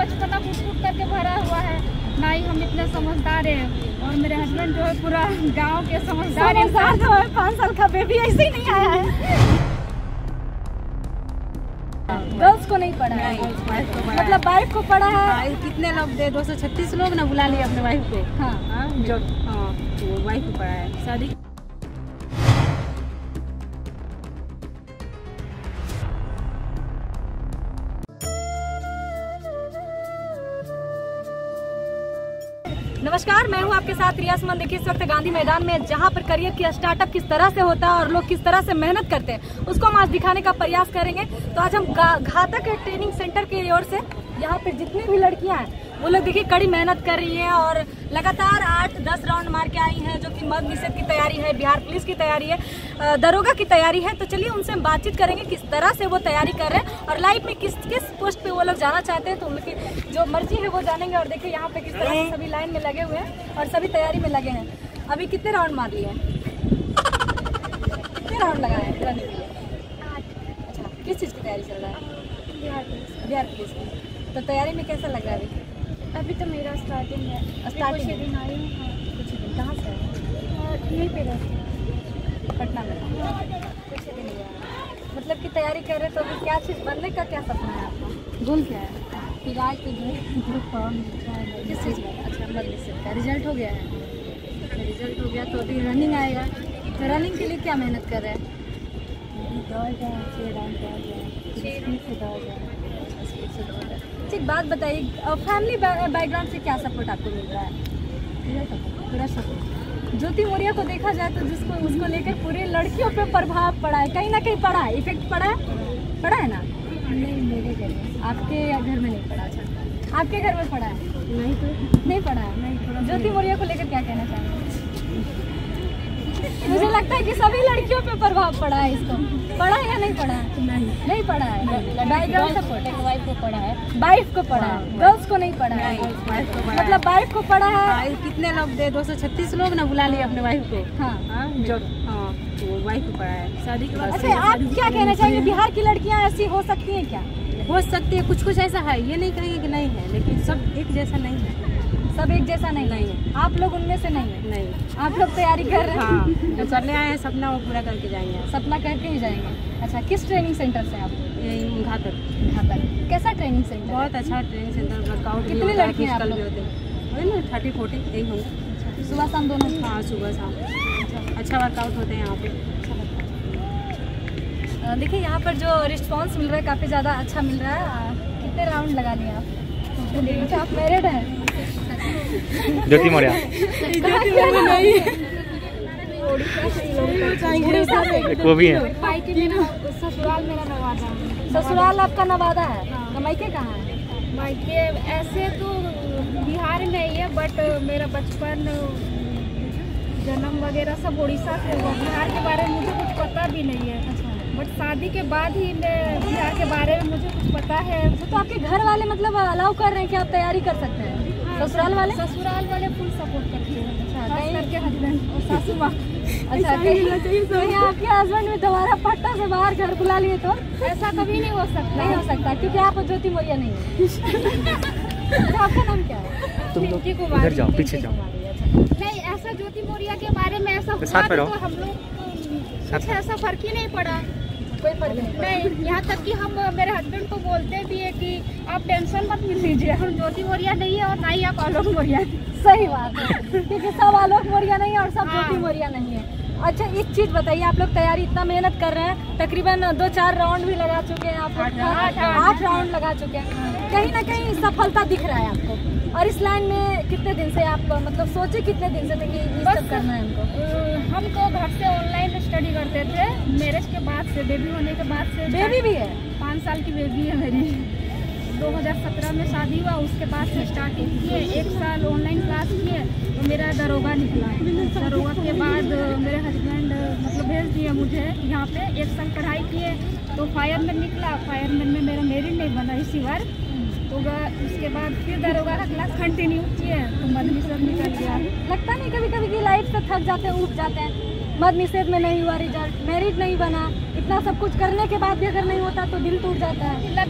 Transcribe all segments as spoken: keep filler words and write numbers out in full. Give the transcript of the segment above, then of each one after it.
बचपना कूट कूट करके भरा हुआ है, ना ही हम इतने समझदार हैं। और मेरे हस्बैंड जो है पूरा गांव के समझदार इंसान जो है, पाँच साल का बेबी ऐसे ही नहीं आया है। गर्ल्स को नहीं पढ़ा है, मतलब वाइफ को पढ़ा है। कितने लोग दे दो सौ छत्तीस लोग ना बुला लिए अपने वाइफ को। हाँ हाँ जो हाँ वो वाइफ को पढ़ा है शादी। नमस्कार, मैं हूं आपके साथ रिया सुमन। देखिए इस वक्त गांधी मैदान में, जहां पर करियर की स्टार्टअप किस तरह से होता है और लोग किस तरह से मेहनत करते हैं, उसको हम आज दिखाने का प्रयास करेंगे। तो आज हम घातक ट्रेनिंग सेंटर की ओर से यहाँ पे जितनी भी लड़कियां हैं वो लोग देखिए कड़ी मेहनत कर रही हैं और लगातार आठ दस राउंड मार के आई हैं, जो कि मद्य निषेध की तैयारी है, बिहार पुलिस की तैयारी है, दरोगा की तैयारी है। तो चलिए उनसे हम बातचीत करेंगे किस तरह से वो तैयारी कर रहे हैं और लाइफ में किस किस पोस्ट पे वो लोग जाना चाहते हैं। तो उनकी जो मर्जी है वो जानेंगे। और देखिए यहाँ पे किस तरह से सभी लाइन में लगे हुए हैं और सभी तैयारी में लगे हैं। अभी कितने राउंड मार लिए हैं? कितने राउंड लगाए हैं करने के लिए? अच्छा, किस चीज़ की तैयारी चल रहा है? बिहार पुलिस की। तो तैयारी में कैसा लग रहा है अभी? अभी तो मेरा स्टार्टिंग है, स्टार्टिंग कुछ दिन आई हूँ। कुछ दिन कहाँ से है? यहीं पे रहती हूँ, पटना में। कुछ दिन हुआ मतलब कि तैयारी कर रहे, तो अभी क्या चीज़ बनने का क्या सपना है आपका? गोल क्या है? फिलहाल तो जो फॉर्म किस चीज़ में? अच्छा, मद्य निषेध का रिजल्ट हो गया है। रिजल्ट हो गया तो अभी रनिंग आएगा। तो रनिंग के लिए क्या मेहनत कर रहे हैं? दौड़ जाए, छः राउंड दौड़ जाए, स्पीड से दौड़ जाए। एक बात बताइए, फैमिली बैकग्राउंड से क्या सपोर्ट आपको मिल रहा है? पूरा सपोर्ट। ज्योति मौर्य को देखा जाए तो जिसको उसको लेकर पूरे लड़कियों पे प्रभाव पड़ा है, कहीं ना कहीं पड़ा है, इफेक्ट पड़ा है, पड़ा है ना? नहीं, मेरे घर में। आपके घर में नहीं पड़ा? अच्छा, आपके घर में पड़ा है? नहीं तो नहीं पड़ा है। नहीं पड़ा। ज्योति मौर्य को लेकर क्या कहना चाहेंगे? मुझे लगता है कि सभी लड़कियों पे प्रभाव पड़ा है। इसको पढ़ा है या नहीं पढ़ा है? नहीं नहीं पढ़ा है। बैकग्राउंड सपोर्ट वाइफ को पढ़ा है, वाइफ को पढ़ा है, गर्ल्स को नहीं पढ़ा है। मतलब वाइफ को पढ़ा है। कितने लोग दे दो सौ छत्तीस लोग ना बुला लिए अपने वाइफ को। हाँ हाँ जो हाँ वो वाइफ को पढ़ा है शादी के बाद। अच्छा, आप क्या कहना चाहेंगे, बिहार की लड़कियां ऐसी हो सकती हैं क्या? हो सकती है, कुछ कुछ ऐसा है, ये नहीं कहेंगे कि नहीं है, लेकिन सब एक जैसा नहीं है। सब एक जैसा नहीं नहीं है। आप लोग उनमें से नहीं है? नहीं, आप लोग तैयारी कर रहे हैं? हाँ जो करने आए हैं सपना वो पूरा करके जाएंगे। सपना करके ही जाएंगे। अच्छा, किस ट्रेनिंग सेंटर से आप? यही घातक। घातक। कैसा ट्रेनिंग सेंटर? बहुत अच्छा ट्रेनिंग सेंटर। वर्कआउट कितनी लड़कियां आप भी होते हैं? ना थर्टी फोर्टी यही होंगे। सुबह शाम दोनों? हाँ सुबह शाम अच्छा वर्कआउट होते हैं यहाँ पे। देखिए यहाँ पर जो रिस्पॉन्स मिल रहा है काफ़ी ज़्यादा अच्छा मिल रहा है। कितने राउंड लगा लिए आप? अच्छा, आप मैरिड हैं? ज्योति मौर्य वो भी है। ससुराल मेरा नवादा है। ससुराल आपका नवादा है? तो मायके कहाँ है? मायके ऐसे तो बिहार में ही है, बट मेरा बचपन जन्म वगैरह सब उड़ीसा से हुआ। बिहार के बारे में मुझे कुछ पता भी नहीं है। अच्छा, बट शादी के बाद ही मैं बिहार के बारे में मुझे कुछ पता है। तो आपके घर वाले मतलब अलाउ कर रहे हैं कि आप तैयारी कर सकते हैं? हाँ, ससुराल वाले? ससुराल वाले फुल सपोर्ट करते हैं। अच्छा, खास करके हस्बैंड और सासू माँ। अच्छा, कहीं आपके हस्बैंड में दोबारा पट्टा से बाहर घर बुला लिए तो? ऐसा कभी नहीं हो सकता। नहीं हो सकता क्योंकि आप ज्योति मौर्य नहीं है। तो आपका नाम क्या है? तुम लोग इधर जाओ, पीछे जाओ। नहीं, ऐसा ज्योति मौर्य के बारे में ऐसा हुआ साथ में तो रहो। हम लोग कुछ ऐसा फर्क ही नहीं पड़ा। कोई फर्क नहीं? नहीं, यहाँ तक कि हम मेरे हस्बैंड को बोलते भी है कि आप टेंशन मत लीजिए, हम ज्योति मौर्य नहीं है और ना ही आप आलोक मौर्य। सही बात है, क्योंकि सब आलोक मौर्य नहीं है और सब हाँ। ज्योति मौर्य नहीं है। अच्छा, एक चीज बताइए, आप लोग तैयारी इतना मेहनत कर रहे हैं, तकरीबन दो चार राउंड भी लगा चुके हैं आप लोग, आठ राउंड लगा चुके हैं, कहीं ना कहीं सफलता दिख रहा है आपको। और इस लाइन में कितने दिन से आप मतलब सोचे कितने दिन से थे कि ये सब करना है हमको? हम तो घर से ऑनलाइन स्टडी करते थे, मैरिज के बाद से, बेबी होने के बाद से। बेबी भी है? पाँच साल की बेबी है मेरी। दो हज़ार सत्रह में शादी हुआ, उसके बाद से स्टार्टिंग किए। एक साल ऑनलाइन क्लास किए तो मेरा दरोगा निकला। दरोगा के बाद मेरे हस्बैंड मतलब भेज दिए मुझे यहाँ पे। एक साल पढ़ाई किए तो फायरमैन निकला। फायरमैन में मेरा मेरिट नहीं बना इसी बार। तो उसके बाद फिर दरोगा का क्लास कंटिन्यू किए तो मद्य निषेध निकल गया। लगता नहीं कभी कभी की लाइफ से थक जाते हैं, उठ जाते हैं? मद्य निषेध में नहीं हुआ रिजल्ट, मेरिट नहीं बना, इतना सब कुछ करने के बाद भी अगर नहीं होता तो दिल टूट जाता है। लगता है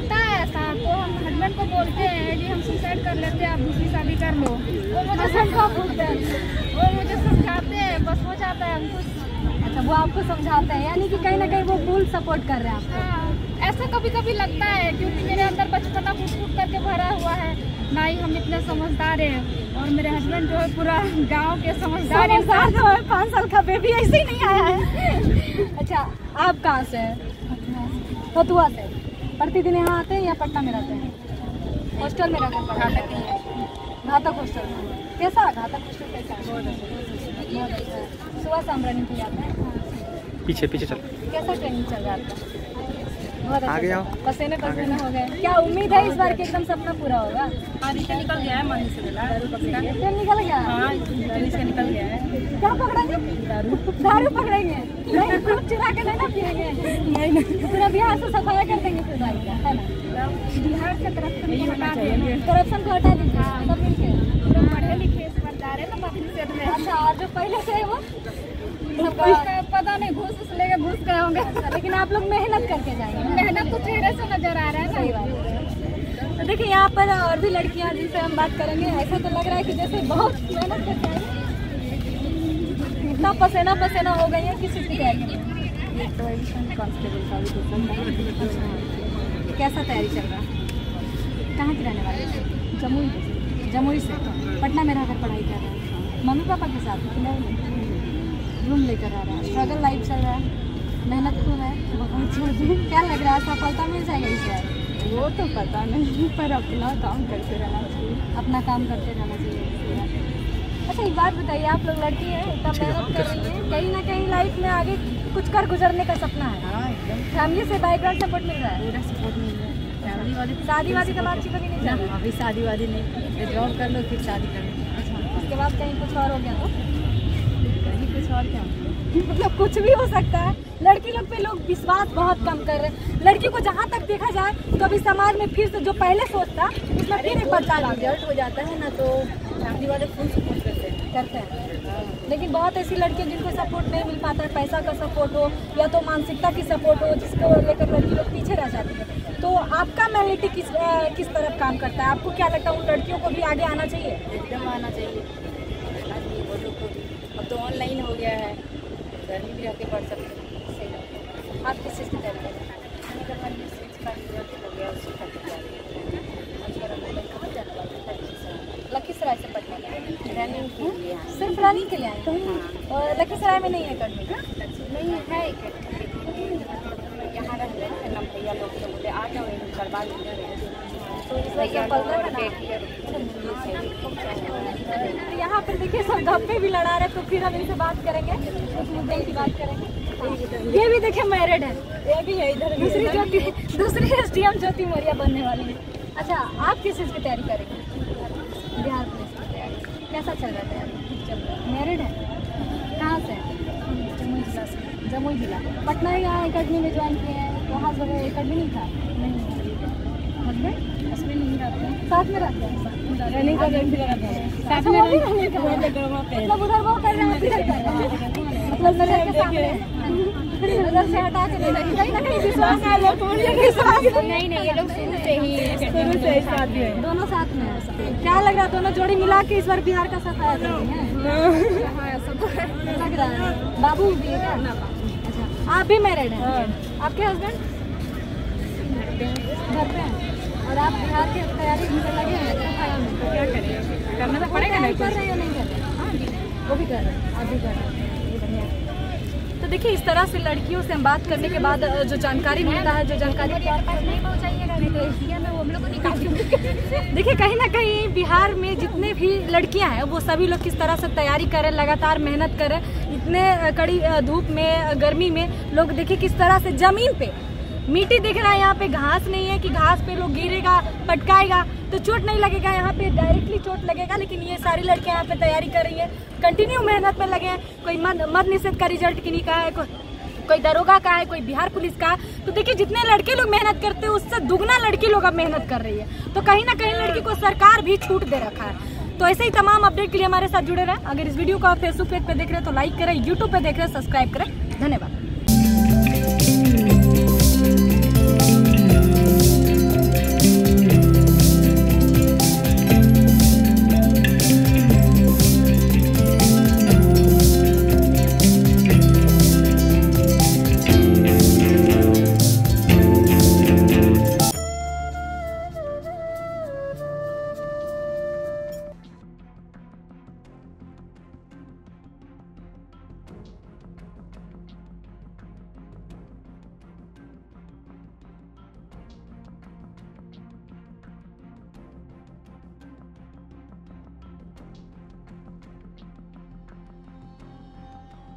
ऐसा तो हम हस्बैंड को बोलते हैं कि हम सुसाइड कर लेते हैं, आप दूसरी शादी कर लो। वो मुझे समझा बोलते हैं, वो मुझे समझाते हैं, बस हो जाता है हमको। अच्छा, वो आपको समझाते हैं, यानी कि कहीं ना कहीं वो फुल सपोर्ट कर रहे हैं आपको। हाँ, ऐसा कभी कभी लगता है क्योंकि मेरे अंदर बचपना फूट फूट करके भरा हुआ है, ना ही हम इतने समझदार हैं, और मेरे हस्बैंड जो है पूरा गांव के समझदार समझदार जो है, पाँच साल का बेबी ऐसे ही नहीं आया है। अच्छा, आप कहाँ से हैं? फतुआ से। प्रतिदिन यहाँ आते हैं या पटना में रहते हैं? हॉस्टल में रहकर पढ़ाते हैं? घातक हॉस्टल में। कैसा घातक हॉस्टल कैसा है? बहुत अच्छा है। सुबह शाम रनिंग के लिए आते हैं? पीछे पीछे चल। कैसा ट्रेनिंग चल रहा है आपका? बहुत आगे अच्छा, आओ। पसीने पसीने हो गए। क्या उम्मीद है इस बार के एकदम सपना पूरा होगा? हाँ, रिश्ता निकल गया है, मनी से मिला। ट्रेन निकल गया? हाँ, रिश्ता निकल गया है। क्या पकड़ेंगे? दारू। दारू पकड़ेंगे? नहीं, खूब चुरा के नहीं ना पिएंगे? नहीं नहीं, पूरा बिहार से सफाया कर देंगे फिर दारू का, है ना? बिहार के तरफ से हटा देंगे, करप्शन को हटा दीजिए सब मिलके। पूरा पढ़े लिखे समझदार है ना पब्लिक सेक्टर में। अच्छा, और जो पहले से है वो सबका पता नहीं, घूस घूस लेके घुस गए होंगे, लेकिन आप लोग मेहनत करके जाएंगे। मेहनत तो चेहरे से नजर आ रहा है। सही बात है। तो देखिए यहाँ पर और भी लड़कियाँ जिनसे हम बात करेंगे, ऐसा तो लग रहा है कि जैसे बहुत मेहनत करके आई हैं। इतना पसीना पसीना हो गई है, किस चीज़ की तैयारी कर रही है? कांस्टेबल का भी। कैसा तैयारी चल रहा है? कहाँ की रहने वाली है? जमुई। जमुई से पटना में रहकर पढ़ाई कर रहे हैं, मम्मी पापा के साथ कि नहीं? रूम लेकर आ रहा है, स्ट्रगल लाइफ चल रहा है, मेहनत खूब है। क्या लग रहा है, सफलता मिल जाएगा इस बार? वो तो पता नहीं, पर अपना काम करते रहना चाहिए। अपना काम करते रहना चाहिए। अच्छा, एक बात बताइए, आप लोग लड़की हैं, इतना मेहनत कर रही हैं, कहीं ना कहीं लाइफ में आगे कुछ कर गुजरने का सपना है? हाँ, एकदम फैमिली से बैकग्राउंड सपोर्ट मिल रहा है? पूरा सपोर्ट मिल रहा है। फैमिली वाले शादी वादी का बातचीत अभी नहीं चल रहा? अभी शादी वादी नहीं, जॉब कर लो फिर शादी कर लो। अच्छा, उसके बाद कहीं कुछ और हो गया तो? कहीं कुछ और क्या? मतलब कुछ भी हो सकता है। लड़की लोग पे लोग विश्वास बहुत कम कर रहे हैं। लड़की को जहाँ तक देखा जाए तो अभी समाज में फिर से जो पहले सोचता उसमें फिर एक बदलाव आ गया। रिजल्ट हो जाता है ना, तो फैमिली वाले फुल सपोर्ट करते हैं करते हैं। लेकिन बहुत ऐसी लड़कियां जिनको सपोर्ट नहीं मिल पाता है, पैसा का सपोर्ट हो या तो मानसिकता की सपोर्ट हो, जिसको लेकर लड़की लोग पीछे रह जाती है। तो आपका मेंटालिटी किस किस तरफ काम करता है? आपको क्या लगता है उन लड़कियों को भी आगे आना चाहिए? एकदम आना चाहिए। वो लोग को भी अब तो ऑनलाइन हो गया है, घर में भी रह के पढ़ सकते हैं। आप किस चीज़ की तैयारी कर रहे हैं? लखीसराय से पटना रनिंग के लिए सिर्फ रनिंग के लिए आए हैं? और लखीसराय में नहीं है अकेडमी? नहीं है, यहाँ रहते हैं ना भैया लोग, तो बोले आ जाओ यहीं करवा लेंगे। तो इस वजह से यहाँ पर देखिए सब धब्बे भी लड़ा रहे, तो फिर हम इनसे बात करेंगे, उस मुद्दे की बात करेंगे। ये भी देखिए मैरिड है, ये भी है इधर। दूसरी ज्योति, दूसरी S D M Jyoti Maurya बनने वाली है। अच्छा, आप किस चीज़ की तैयारी करेंगे? बिहार पुलिस की तैयारी। कैसा चल रहा है तैयारी? चल रहा है। मैरिड है? कहाँ से? जमुई जिला से। जमुई जिला। पटना यहाँ अकेडमी में ज्वाइन किए हैं, वहाँ जो है अकेडमी नहीं था? नहीं। हस्बैंड हस्बैंड नहीं रहते हैं, साथ में रहते हैं, रनिंग का टाइम भी लगाते हैं साथ में रनिंग का। मतलब उधर वो कर रहे हैं, इधर कर रहे हैं, मतलब नजर के सामने नजर से हटा के नहीं, कहीं ना कहीं विश्वास है लोग को, विश्वास नहीं नहीं, ये लोग शुरू से ही शुरू से ही साथ में, दोनों साथ में है। क्या लग रहा है दोनों जोड़ी मिला के इस बार बिहार का सफाया कर रही है? लग रहा है। बाबू भी है क्या? अच्छा, आप भी मैरिड हैं? आपके हस्बैंड घर पे हैं और आप बिहार की तैयारी में लगे हैं? तो क्या करें, करना तो पड़ेगा ना। कर रहे हैं या नहीं कर रहे? हाँ जी, वो भी कर रहे हैं, आप भी कर रहे हैं, ये बढ़िया। तो देखिए, इस तरह से लड़कियों से हम बात करने के बाद जो जानकारी मिलता है, जो जानकारी नहीं पहुँचाइएगा नहीं तो एशिया में हम लोग को निकाल। देखिए, कहीं ना कहीं बिहार में जितने भी लड़कियां हैं वो सभी लोग किस तरह से तैयारी करें, लगातार मेहनत करें। इतने कड़ी धूप में, गर्मी में लोग देखिए किस तरह से जमीन पे मिट्टी दिख रहा है, यहाँ पे घास नहीं है कि घास पे लोग गिरेगा, पटकाएगा तो चोट नहीं लगेगा, यहाँ पे डायरेक्टली चोट लगेगा। लेकिन ये सारी लड़कियां यहाँ पे तैयारी कर रही है, कंटिन्यू मेहनत में लगे हैं। कोई मद मद निषेध का रिजल्ट किन्हीं का है, कोई कोई दरोगा का है, कोई बिहार पुलिस का। तो देखिए, जितने लड़के लोग मेहनत करते हैं उससे दुगना लड़की लोग अब मेहनत कर रही है। तो कहीं ना कहीं लड़की को सरकार भी छूट दे रखा है। तो ऐसे ही तमाम अपडेट के लिए हमारे साथ जुड़े रहें। अगर इस वीडियो को आप फेसबुक पेज पे देख रहे हैं तो लाइक करें, यूट्यूब पे देख रहे हैं सब्सक्राइब करें। धन्यवाद।